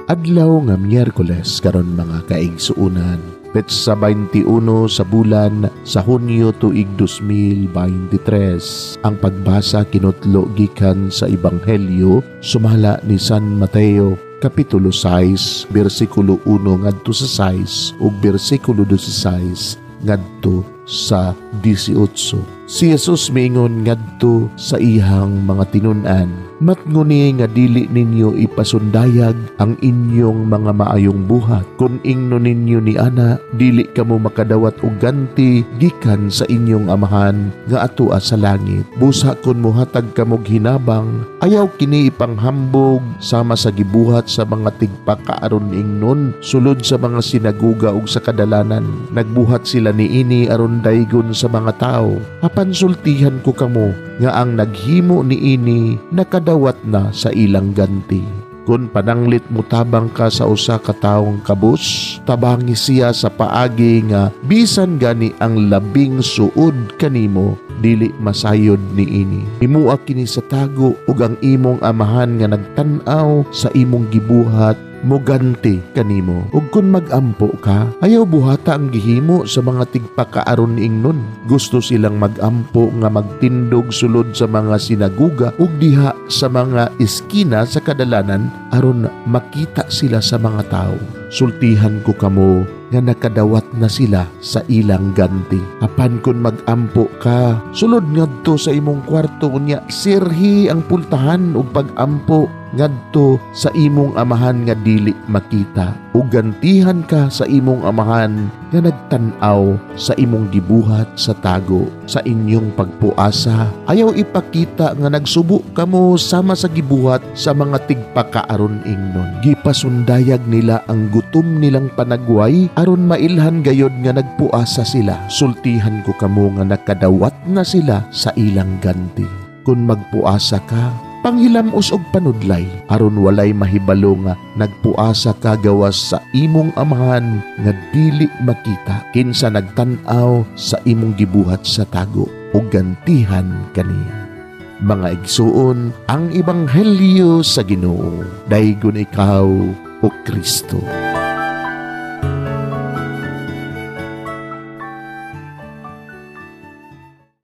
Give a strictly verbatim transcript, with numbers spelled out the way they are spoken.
Adlaw nga Miyerkules karon mga kaigsuunan. Petsa twenty-one sa bulan sa Hunyo tuig two thousand twenty-three. Ang pagbasa kinutlo gikan sa Ebanghelyo sumala ni San Mateo kapitulo six bersikulo one ngadto sa six ug bersikulo sixteen ngadto sa eighteen. Si Jesus miingon ngadto sa ihang mga tinun-an, matnguni nga dili ninyo ipasundayag ang inyong mga maayong buhat. Kung ingno ninyo ni ana, dili kamo makadawat og ganti gikan sa inyong amahan nga atua sa langit. Busa kun mohatag kamog hinabang, ayaw kini ipanghambog sama sa gibuhat sa mga tigpakaaron ingnon sulod sa mga sinaguga ug sa kadalanan. Nagbuhat sila niini aron daygon sa mga tawo. Pansultihan ko kamo nga ang naghimo niini nakadawat na sa ilang ganti. Kung pananglit mo tabang ka sa usa ka tawong kabus, tabangi siya sa paagi nga bisan gani ang labing suod kanimo dili masayod niini. Himua kini sa tago ug ang imong amahan nga nagtan-aw sa imong gibuhat moganti kanimo. Ug kun magampo ka, ayaw buhata ang gihimo sa mga tigpakaaron ingnon. Gusto silang magampo nga magtindog sulod sa mga sinaguga ug diha sa mga iskina sa kadalanan aron makita sila sa mga tao. Sultihan ko kamo nga nakadawat na sila sa ilang ganti. Apan kun magampo ka, sulod ngadto sa imong kwarto unya sirhi ang pultahan ug pagampo ngadto sa imong amahan nga dili makita ug gantihan ka sa imong amahan nga nagtan-aw sa imong gibuhat sa tago. Sa inyong pagpuasa, ayaw ipakita nga nagsubo kamo sama sa gibuhat sa mga tigpakaaron ingnon. Gipasundayag nila ang gutom nilang panagway aron mailhan gayod nga nagpuasa sila. Sultihan ko kamo nga nakadawat na sila sa ilang ganti. Kung magpuasa ka, panghilamos og panudlay aron walay mahibalo nga nagpuasa ka gawas sa imong amahan nga dili makita kinsa nagtan-aw sa imong gibuhat sa tago ug gantihan kaniya. Mga igsuon, ang Ebanghelyo sa Ginoo. Daygon ikaw o Kristo.